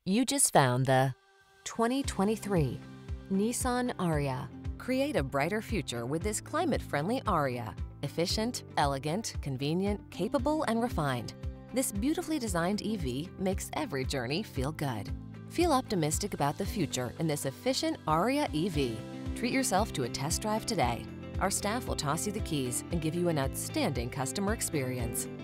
You just found the 2023 Nissan ARIYA. Create a brighter future with this climate-friendly ARIYA. Efficient, elegant, convenient, capable, and refined. This beautifully designed EV makes every journey feel good. Feel optimistic about the future in this efficient ARIYA EV. Treat yourself to a test drive today. Our staff will toss you the keys and give you an outstanding customer experience.